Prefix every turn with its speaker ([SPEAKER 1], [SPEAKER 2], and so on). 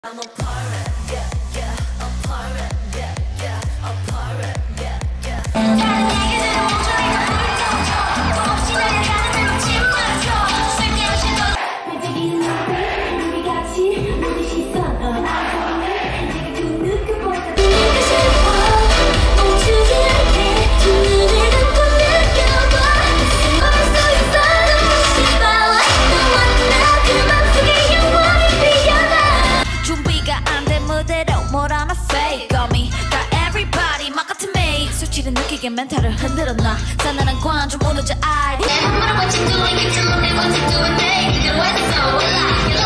[SPEAKER 1] I'm a pirate, yeah, yeah, a pirate, yeah, yeah, a pirate, yeah, yeah. 다른 얘기들은 멈춰있는 불덩 없이 날아가는 대로 침맞춰 쓸데없이 너 반짝이는 눈빛 우리 같이 모두 시선을 앞서는 내가 그 누구보다 내가 싫어 멈추지 않게 두 눈을 감고 느껴봐 말할 수 있어 눈부신 spotlight 너와 나 그 맘속에 영원히 피어나 준비가 안 된 무대로 뭘 하나 fake on me got everybody 막 같은 me 수치를 느끼게 멘탈을 흔들었나 싸늘한 관중 무너져 I 내 몸으로 what you doing you doing what you doing hey 그대로 해서 올라